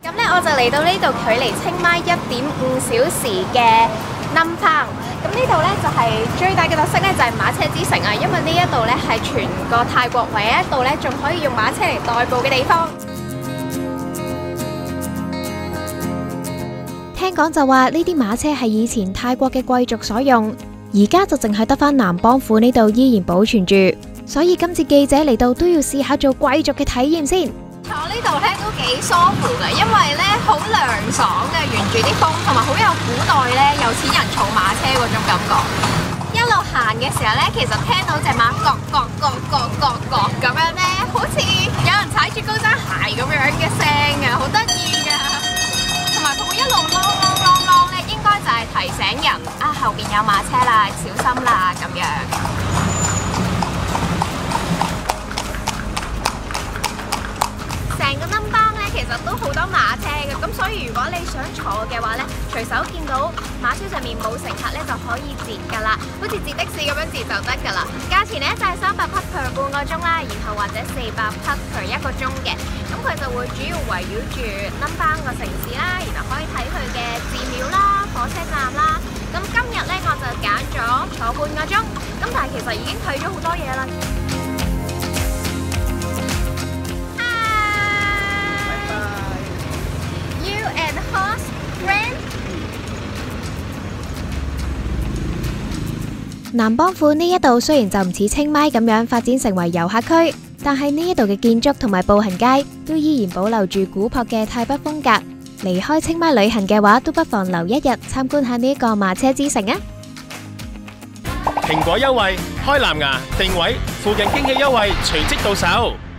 咁咧我就嚟到呢度距離清邁1.5小時嘅 Nampang。咁呢度咧就係最大嘅特色咧，就係馬車之城啊！因為呢一度咧係全個泰國唯一一度咧仲可以用馬車嚟代步嘅地方。 聽講就話呢啲馬車係以前泰國嘅貴族所用，而家就淨係得返南邦府呢度依然保存住，所以今次記者嚟到都要試下做貴族嘅體驗先。 坐呢度咧都幾舒服嘅，因為咧好涼爽嘅，沿住啲風，同埋好有古代咧有錢人坐馬車嗰種感覺。一路行嘅時候咧，其實聽到隻馬咯咁樣咧，好似有人踩住高踭鞋咁樣嘅聲嘅，好得意噶。同埋佢會一路啷咧，應該就係提醒人啊後邊有馬車啦，小心啦咁樣。成個Nampang咧，其實都好多馬車嘅，咁所以如果你想坐嘅話咧，隨手見到馬車上面冇乘客咧，就可以截噶啦，好似截的士咁樣截就得噶啦。價錢咧就係300 baht per 半個鐘啦，然後或者400 baht per 1個鐘嘅。咁佢就會主要圍繞住Nampang個城市啦，然後可以睇佢嘅寺廟啦、火車站啦。咁今日咧我就揀咗坐半個鐘，咁但係其實已經睇咗好多嘢啦。 南邦府呢一度雖然就唔似清邁咁樣發展成為遊客區，但係呢一度嘅建築同埋步行街都依然保留住古樸嘅泰北風格。離開清邁旅行嘅話，都不妨留一日參觀下呢一個馬車之城啊！ 蘋果優惠，開藍牙定位，附近經紀優惠隨即到手。